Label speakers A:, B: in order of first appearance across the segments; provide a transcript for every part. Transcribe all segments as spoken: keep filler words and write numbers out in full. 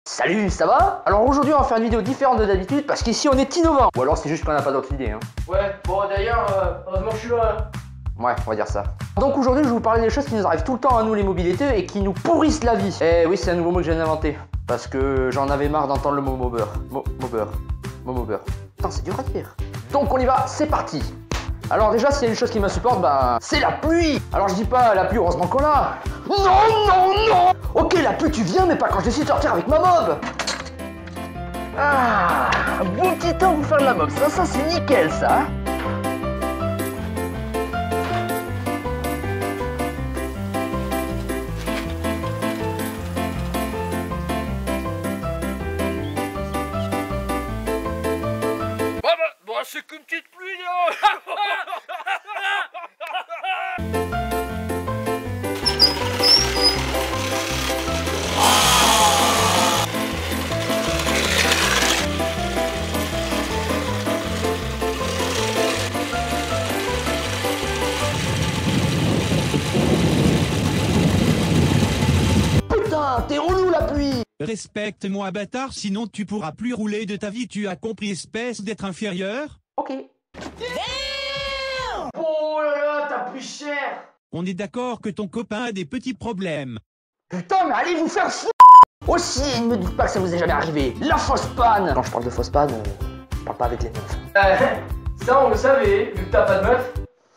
A: Salut, ça va? Alors aujourd'hui on va faire une vidéo différente de d'habitude parce qu'ici on est innovant. Ou alors c'est juste qu'on n'a pas d'autre idée hein.
B: Ouais, bon d'ailleurs, euh, heureusement que je suis là.
A: Ouais, on va dire ça. Donc aujourd'hui je vais vous parler des choses qui nous arrivent tout le temps à nous les mobileteux et qui nous pourrissent la vie. Eh oui, c'est un nouveau mot que je viens d'inventer. Parce que j'en avais marre d'entendre le mot mobeur. Mo mobeur. Mo mobeur. Putain, c'est dur à dire. Donc on y va, c'est parti. Alors déjà, s'il y a une chose qui m'insupporte, bah c'est la pluie. Alors je dis pas la pluie, heureusement qu'on l'a. Non, non, non. Ok, la pluie tu viens, mais pas quand je décide de sortir avec ma mob. Ah, un bon petit temps pour faire de la mob, ça, ça c'est nickel ça.
B: Bah bah, bah c'est qu'une petite pluie là.
A: Putain, t'es relou la pluie.
C: Respecte-moi bâtard, sinon tu pourras plus rouler de ta vie, tu as compris espèce d'être inférieur?
A: Ok.
B: Oh là là, t'as plus cher.
C: On est d'accord que ton copain a des petits problèmes.
A: Putain, mais allez vous faire fou. Aussi, ne me dites pas que ça vous est jamais arrivé. La fausse panne. Quand je parle de fausse panne, euh, je parle pas avec les meufs.
B: Euh, ça on le savait, vu que t'as pas de meuf.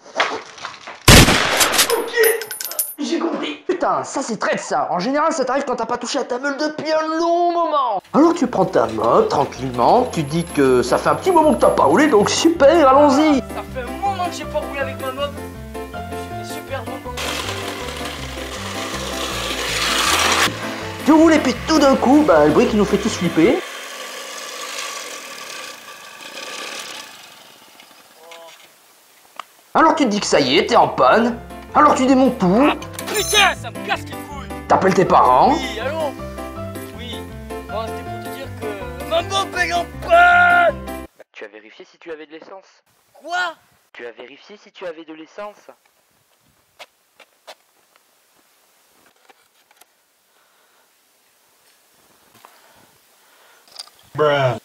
B: Ok, j'ai compris.
A: Putain, ça c'est très de ça. En général, ça t'arrive quand t'as pas touché à ta meule depuis un long moment. Alors tu prends ta mob tranquillement, tu dis que ça fait un petit moment que t'as pas roulé, donc super, allons-y.
B: Ça fait un moment que j'ai pas roulé avec ma mob. En plus, j'ai des super bons bons.
A: Tu roules et puis tout d'un coup, bah le bruit qui nous fait tous flipper. Alors tu te dis que ça y est, t'es en panne. Alors tu démontes tout.
B: Putain, ça me casse les couilles.
A: T'appelles tes parents.
B: Oui, allô. Oui, bon, c'était pour te dire que ma mob est en panne.
A: Tu as vérifié si tu avais de l'essence?
B: Quoi?
A: Tu as vérifié si tu avais de l'essence?
C: Bruh.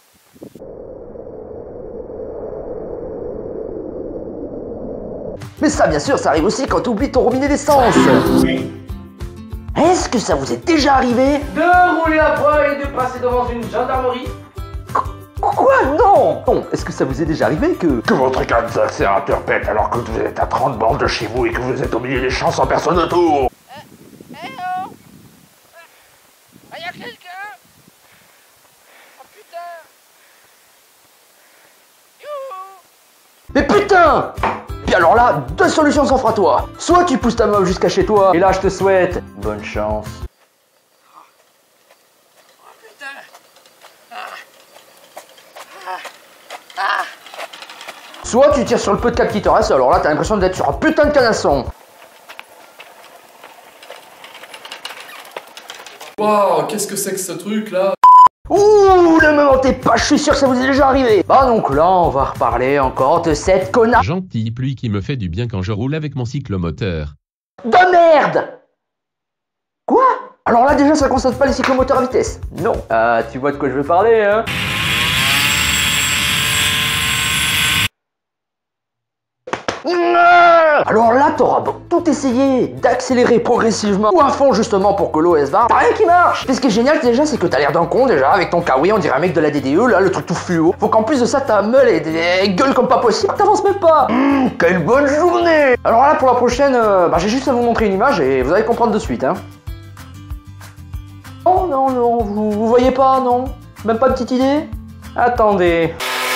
A: Mais ça, bien sûr, ça arrive aussi quand tu oublies ton robinet d'essence. Est-ce que ça vous est déjà arrivé?
B: De rouler à poil et de passer devant une gendarmerie.
A: Quoi? Non! Non, est-ce que ça vous est déjà arrivé que... Que votre carte d'accélérateur pète alors que vous êtes à trente bornes de chez vous et que vous êtes au milieu des champs sans personne autour?
B: Eh oh! Ah, y'a quelqu'un? Oh putain! Youhou!
A: Mais putain! Puis alors là, deux solutions s'offrent à toi. Soit tu pousses ta mob jusqu'à chez toi, et là je te souhaite bonne chance.
B: Oh putain! Ah. Ah. Ah.
A: Soit tu tires sur le peu de cap qui te reste, alors là t'as l'impression d'être sur un putain de canasson.
D: Waouh, qu'est-ce que c'est que ce truc là?
A: Ouh, ne me mentez pas, je suis sûr que ça vous est déjà arrivé. Bah donc là, on va reparler encore de cette connasse
E: Gentille pluie qui me fait du bien quand je roule avec mon cyclomoteur.
A: de merde. Quoi? Alors là déjà, ça concerne pas les cyclomoteurs à vitesse. Non. Ah, tu vois de quoi je veux parler, hein? Alors là, t'auras beau tout essayer d'accélérer progressivement ou à fond justement pour que l'O S va, t'as rien qui marche. Mais ce qui est génial déjà, c'est que t'as l'air d'un con déjà avec ton kawaii, on dirait un mec de la D D E, là, le truc tout fluo. Faut qu'en plus de ça, ta meule et gueule comme pas possible, t'avances même pas. Mmh, quelle bonne journée. Alors là, pour la prochaine, euh, bah, j'ai juste à vous montrer une image et vous allez comprendre de suite, hein. Oh non, non, vous, vous voyez pas, non? Même pas de petite idée? Attendez.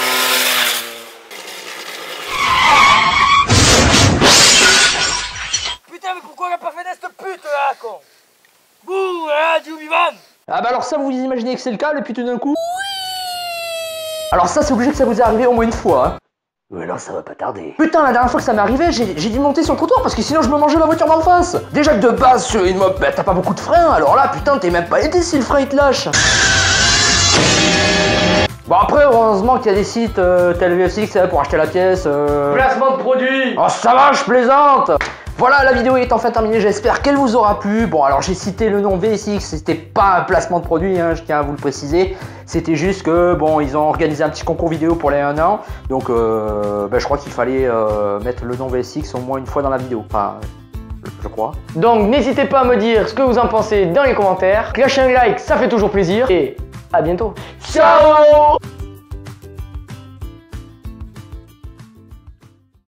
B: Putain, mais pourquoi on a pas fait cette pute là, con? Bouh, hein, du Obi-Wan.
A: Ah bah alors ça, vous imaginez que c'est le câble et puis tout d'un coup... Alors ça, c'est obligé que ça vous est arrivé au moins une fois, hein. Mais là, ça va pas tarder. Putain, la dernière fois que ça m'est arrivé, j'ai dû monter sur le trottoir parce que sinon je me mangeais la voiture d'en face. Déjà que de base, sur une mob, bah, t'as pas beaucoup de freins, alors là, putain, t'es même pas aidé si le frein il te lâche. Bon après, heureusement qu'il y a des sites euh, tels V F C X pour acheter la pièce. Euh...
B: Placement de produit.
A: Oh ça va, je plaisante. Voilà, la vidéo est enfin terminée, j'espère qu'elle vous aura plu. Bon, alors j'ai cité le nom V S X, c'était pas un placement de produit, hein, je tiens à vous le préciser. C'était juste que, bon, ils ont organisé un petit concours vidéo pour les un an. Donc, euh, ben, je crois qu'il fallait euh, mettre le nom V S X au moins une fois dans la vidéo. Enfin, je crois.
F: Donc, n'hésitez pas à me dire ce que vous en pensez dans les commentaires. Lâchez un like, ça fait toujours plaisir. Et à bientôt. Ciao!